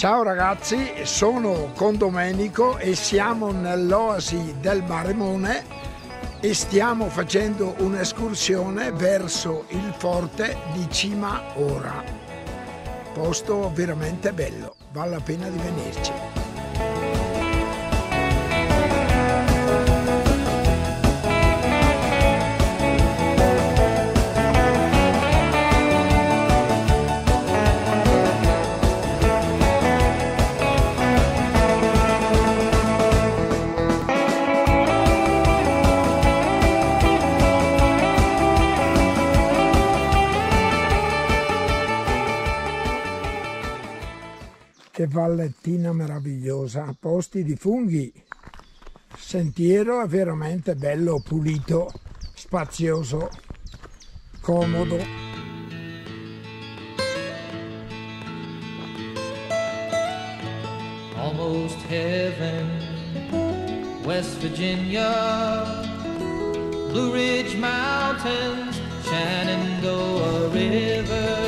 Ciao ragazzi, sono con Domenico e siamo nell'oasi del Maremone e stiamo facendo un'escursione verso il forte di Cima Ora. Posto veramente bello, vale la pena di venirci. Che vallettina meravigliosa, posti di funghi, sentiero è veramente bello, pulito, spazioso, comodo. Almost heaven, West Virginia, Blue Ridge Mountains, Shenandoah River.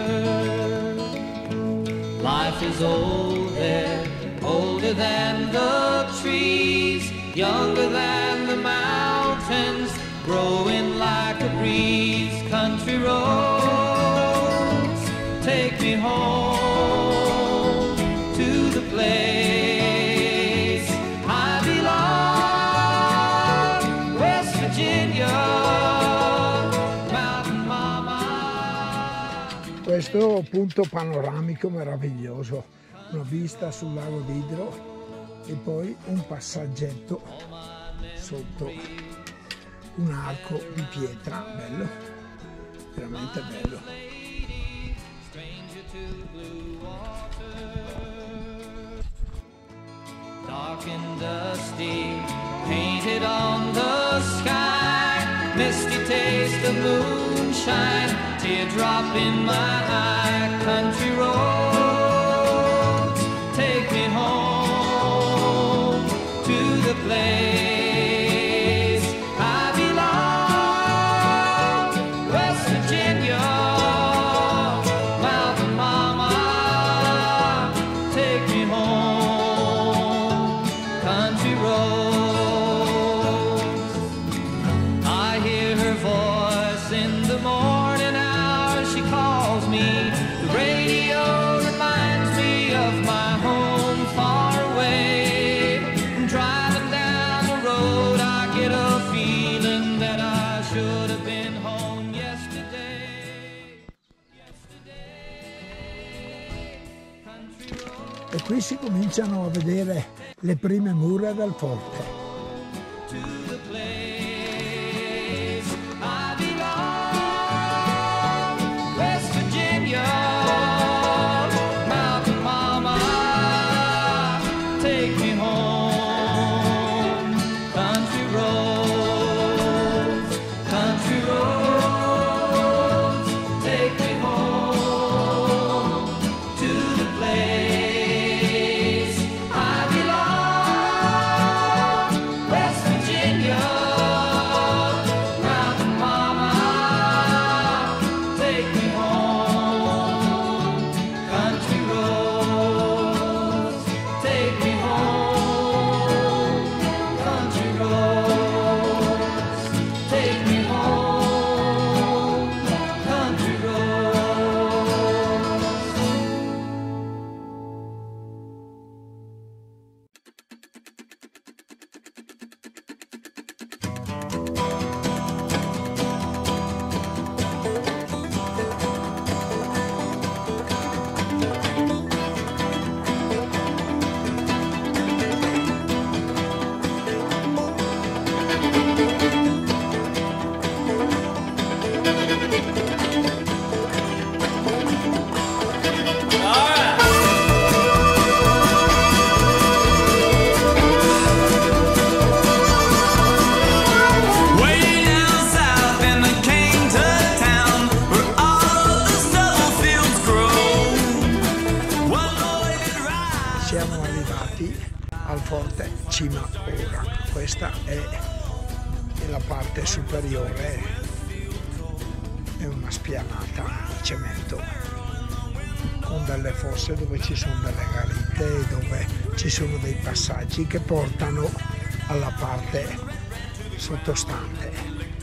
Life is old there, older than the trees, younger than the mountains, growing like a breeze. Country roads, take me home to the place I belong, West Virginia. Questo punto panoramico meraviglioso, una vista sul lago d'Idro e poi un passaggetto sotto un arco di pietra, bello, veramente bello. Dark and dusty, painted on the sky, misty taste of moonshine, teardrop in my eye. Country roads, take me home to the place I belong, West Virginia, Mountain Mama, take me home, country roads. I hear her voice in the morning hour, she calls me. The radio reminds me of my home far away. Driving down the road I get a feeling that I should have been home yesterday. Country road. E qui si cominciano a vedere le prime mura del forte. To the place I belong, West Virginia, Mountain Mama, take me home. Country roads, take me home to the place I belong, West Virginia, Mountain Mama, take me home. Country roads, take me home. Country roads, take me home. Country roads. Siamo arrivati al forte Cima Ora. Questa è la parte superiore, è una spianata di cemento con delle fosse dove ci sono delle garite, dove ci sono dei passaggi che portano alla parte sottostante.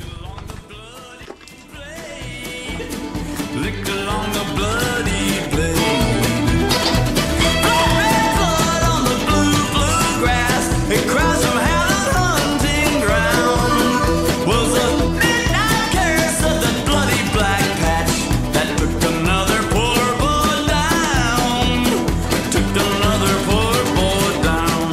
Lick along the bloody blade. Red blood on the blue grass. It cries from hell and hunting ground. Was a midnight curse of the bloody black patch that took another poor boy down. Took another poor boy down.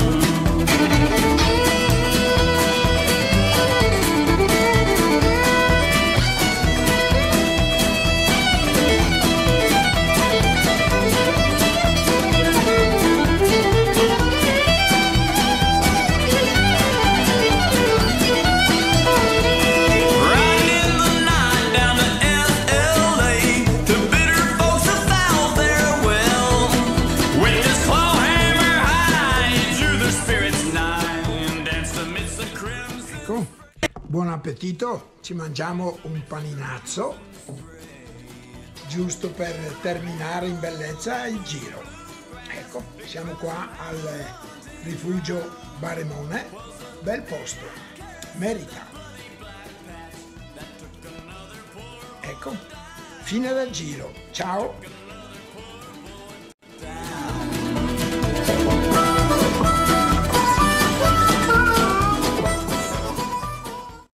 Buon appetito, ci mangiamo un paninazzo, giusto per terminare in bellezza il giro. Ecco, siamo qua al rifugio Baremone, bel posto, merita. Ecco, fine del giro, ciao!